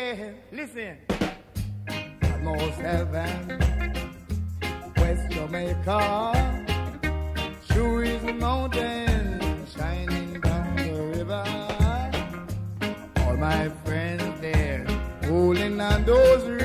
Listen. Almost heaven, West Jamaica, sure is a mountain shining down the river. All my friends there, holding on those